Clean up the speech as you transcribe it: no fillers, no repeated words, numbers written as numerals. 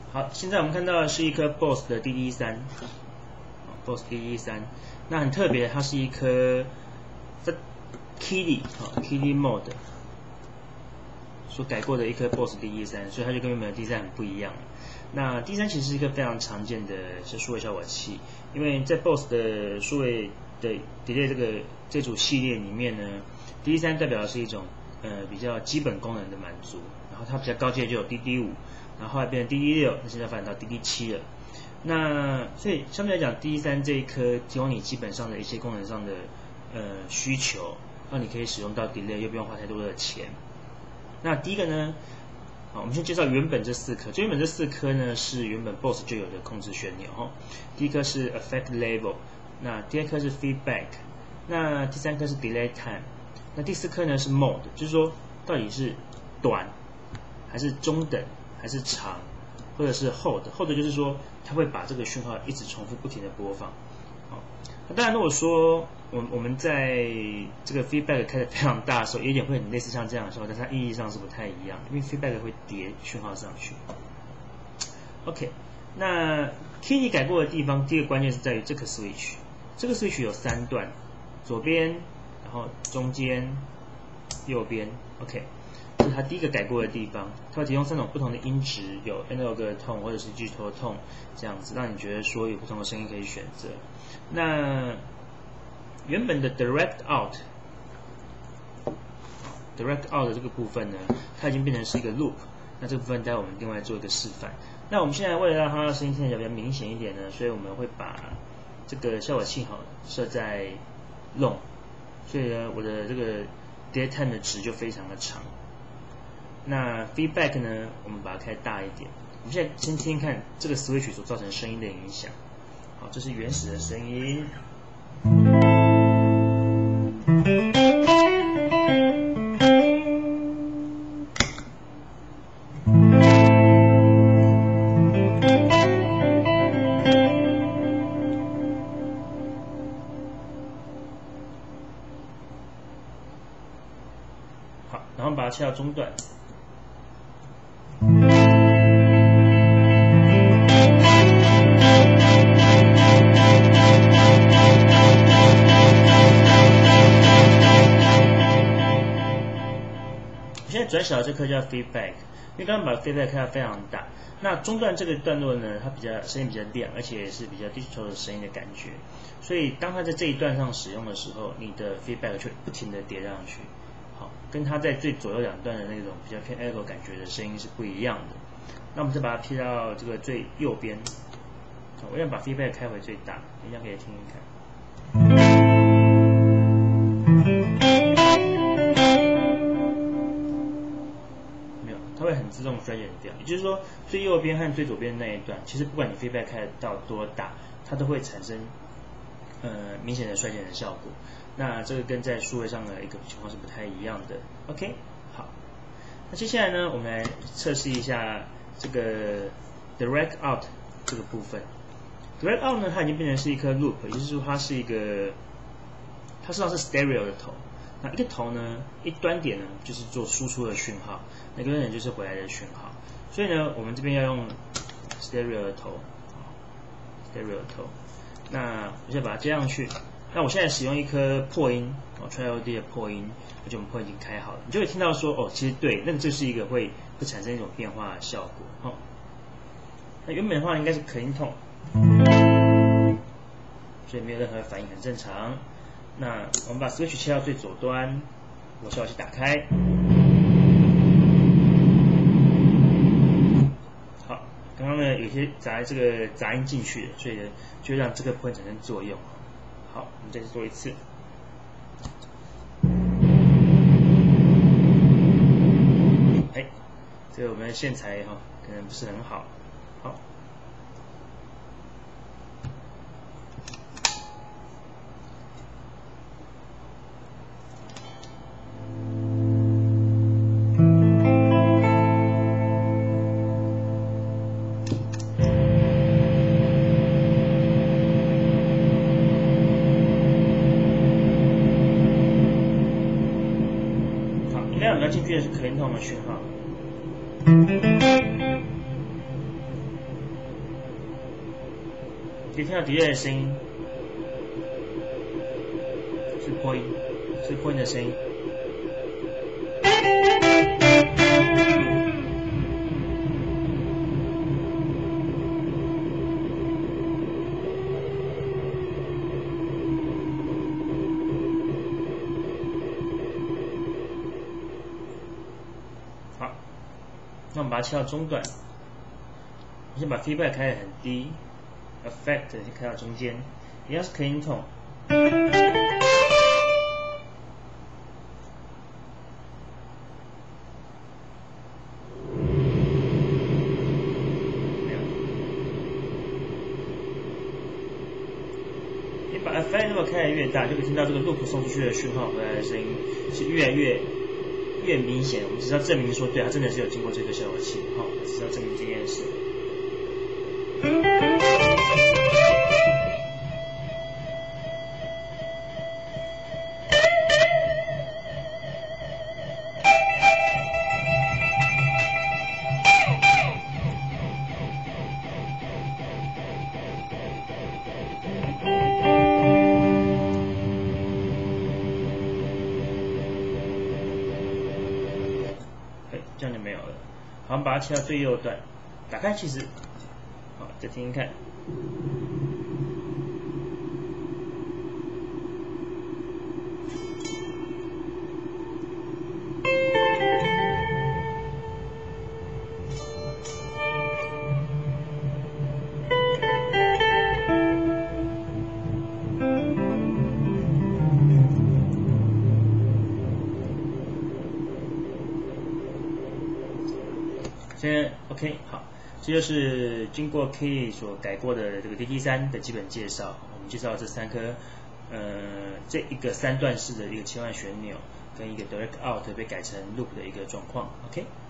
好，现在我们看到的是一颗 BOSS 的 DD3，BOSS DD3，那很特别，它是一颗在 Kili Mode 所改过的一颗 BOSS DD3，所以它就跟原本的 DD3 很不一样。那 DD3 其实是一个非常常见的数位效果器，因为在 BOSS 的数位的 Delay 这组系列里面呢 ，DD3 代表的是一种比较基本功能的满足，然后它比较高阶就有 DD5。然后后来变成 DD6，那现在发展到 DD7了。那所以相对来讲 ，DD3 这一颗提供你基本上的一些功能上的需求，让你可以使用到 Delay， 又不用花太多的钱。那第一个呢，好，我们先介绍原本这4颗。原本这4颗呢是原本 BOSS 就有的控制旋钮哦。第一颗是 Effect Level， 那第2颗是 Feedback， 那第3颗是 Delay Time， 那第4颗呢是 Mode， 就是说到底是短还是中等。还是长，或者是hold就是说，它会把这个讯号一直重复不停的播放。好，那当然如果说我们在这个 feedback 开得非常大的时候，有点会很类似像这样的时候，但是它意义上是不太一样，因为 feedback 会叠讯号上去。OK， 那 Kili 改过的地方，第一个关键是在于这个 switch， 这个 switch 有3段，左边，然后中间，右边 ，OK。这是它第一个改过的地方，它会提供3种不同的音质，有 analog tone 或者是 digital tone 这样子，让你觉得说有不同的声音可以选择。那原本的 direct out 的这个部分呢，它已经变成是一个 loop， 那这个部分待会我们另外做一个示范。那我们现在为了让它的声音听起来比较明显一点呢，所以我们会把这个效果器设在 long， 所以呢，我的这个 delay time 的值就非常的长。那 feedback 呢，我们把它开大一点。我们现在先听听看这个 switch 所造成声音的影响。好，这是原始的声音。好，然后把它切到中段。现在转小的这颗叫 feedback， 因为刚刚把 feedback 开得非常大。那中段这个段落呢，它声音比较亮，而且是比较 digital 的声音的感觉。所以当它在这一段上使用的时候，你的 feedback 就不停的叠上去，好，跟它在最左右2段的那种比较偏 echo 感觉的声音是不一样的。那我们再把它贴到这个最右边，我要把 feedback 开回最大，一样可以听听看。它会很自动衰减掉，也就是说，最右边和最左边的那一段，其实不管你 feedback 开到多大，它都会产生明显的衰减的效果。那这个跟在数位上的一个情况是不太一样的。OK， 好，那接下来呢，我们来测试一下这个 direct out 这个部分。direct out 呢，它已经变成是一颗 loop， 也就是说它是一个，它实际上是 stereo 的头。那一个头呢，一端点呢就是做输出的讯号，那个端点就是回来的讯号。所以呢，我们这边要用 stereo 的头 ，stereo 的头。那我先把它接上去。那我现在使用一颗破音，Tri-OD 的破音，而且我们破音已经开好了，你就会听到说，哦，其实对，那个这是一个会产生一种变化的效果。好，那原本的话应该是可音痛，所以没有任何反应，很正常。那我们把 switch 切到最左端，我效果器打开。好，刚刚呢有些杂音进去了，所以呢就让这个部分产生作用。好，我们再做一次。哎，这个我们的线材可能不是很好。好。进去的是可音痛的讯号。 可以听到 delay 的声音，是破音，是破音的声音。好，那我们把它切到中段，我先把 feedback 开得很低 ，effect 先开到中间，一样是 clean tone。你把 effect 如果开得越大，就可以听到这个 loop 送出去的讯号回来的声音是越来越明显。我们只是要证明说，对，它真的是有经过这个效果器，好，只是要证明这件事。这样就没有了。好，我们把它切到最右段，打开其实，好，再听听看。现在 OK 好，这就是经过 Keeley 所改过的这个 DT3 的基本介绍。我们介绍这3颗，这一个3段式的一个切换旋钮，跟一个 Direct Out 被改成 Loop 的一个状况。OK。